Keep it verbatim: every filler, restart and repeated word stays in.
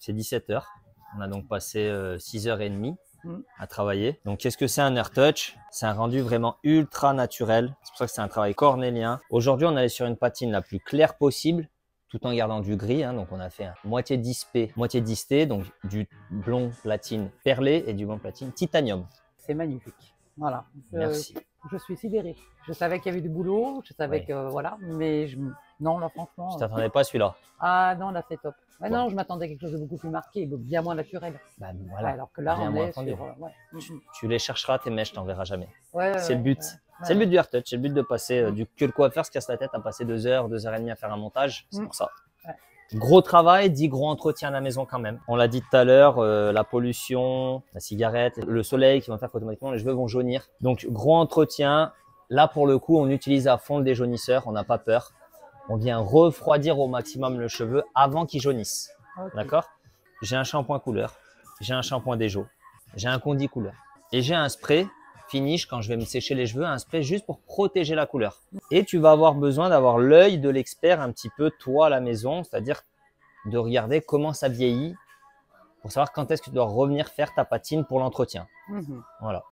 c'est dix-sept heures. On a donc passé euh, six heures trente Mm. à travailler. Donc, qu'est-ce que c'est un AirTouch? C'est un rendu vraiment ultra naturel. C'est pour ça que c'est un travail cornélien. Aujourd'hui, on est allé sur une patine la plus claire possible, tout en gardant du gris. Hein. Donc, on a fait un moitié dix P, moitié dix T, donc du blond platine perlé et du blond platine titanium. C'est magnifique. Voilà. Je, Merci. je suis sidérée. Je savais qu'il y avait du boulot, je savais Oui. que voilà, mais je, non, là, franchement. Je euh, t'attendais pas à celui-là. Ah non, là, c'est top. Ouais, Bon. Non, je m'attendais à quelque chose de beaucoup plus marqué, bien moins naturel. Bah, Ouais, voilà. alors que là, Bien on moins est tendu. sur. euh, ouais. Mm, mm. Tu les chercheras, tes mèches, t'en verras jamais. Ouais, ouais, C'est le ouais, but. ouais, C'est le ouais. but du AirTouch. C'est le but de passer euh, du que le coiffeur se casse la tête à passer deux heures, deux heures et demie à faire un montage. C'est Mm. pour ça. Ouais. Gros travail, dit gros entretien à la maison quand même. On l'a dit tout à l'heure, euh, la pollution, la cigarette, le soleil qui vont faire qu'automatiquement les cheveux vont jaunir. Donc gros entretien. Là pour le coup, on utilise à fond le déjaunisseur, on n'a pas peur. On vient refroidir au maximum le cheveu avant qu'il jaunisse. Ok. D'accord? J'ai un shampoing couleur, j'ai un shampoing déjo, j'ai un condi couleur et j'ai un spray finish quand je vais me sécher les cheveux, un spray juste pour protéger la couleur. Et tu vas avoir besoin d'avoir l'œil de l'expert un petit peu toi à la maison, c'est-à-dire de regarder comment ça vieillit pour savoir quand est-ce que tu dois revenir faire ta patine pour l'entretien. Mhm. Voilà.